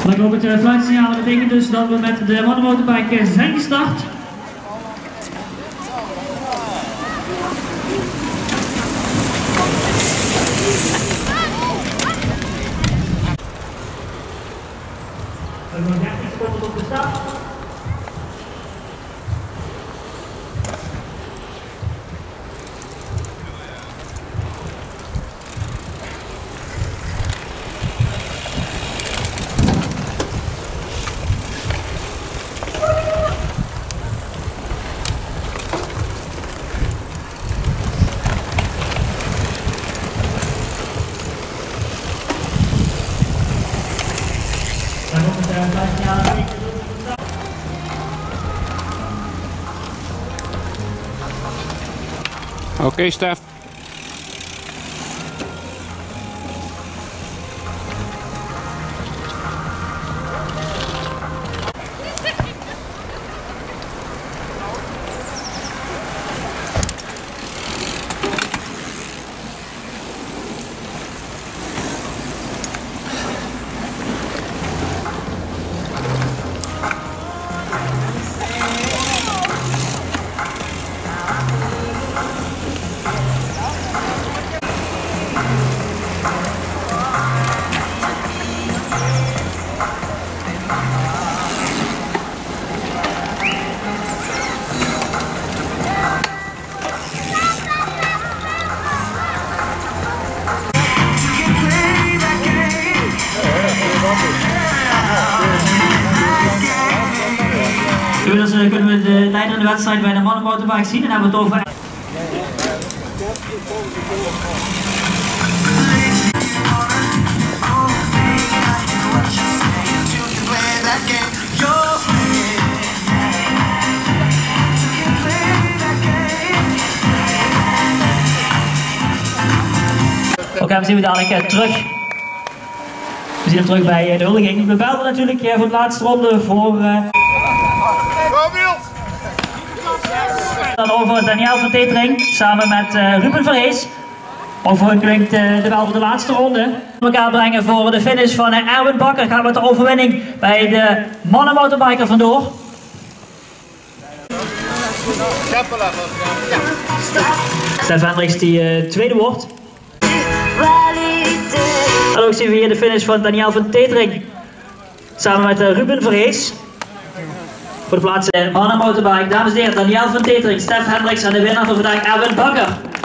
Maar op het fluitsignaal betekent dus dat we met de mannenmotorbike zijn gestart. We hebben nog 30 seconden op de start. Oké, Stef. Inmiddels kunnen we de leider in de wedstrijd bij de mannenmotorbike zien en hebben we het over. Oké, we zien we dadelijk terug. We zien hem terug bij de huldiging. We belden natuurlijk voor de laatste ronde voor. Dan over Daniel van Tetering samen met Ruben Verhees. Over klinkt de bel voor de laatste ronde. Elkaar brengen voor de finish van Erwin Bakker. Gaan we met de overwinning bij de mannenmotorbiker vandoor. Stef Hendricks die tweede wordt. En ook zien we hier de finish van Daniel van Tetering samen met Ruben Verhees. Voor de plaats mannenmotorbike, dames en heren, Daniel van Tetering, Stef Hendricks en de winnaar van vandaag Erwin Bakker.